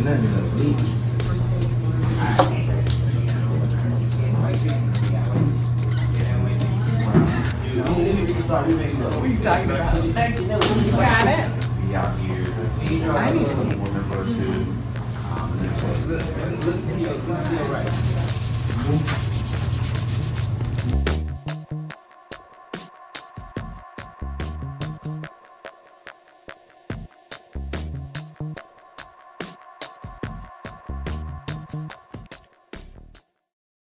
What are you talking about? Got it. I need to. Look to your right.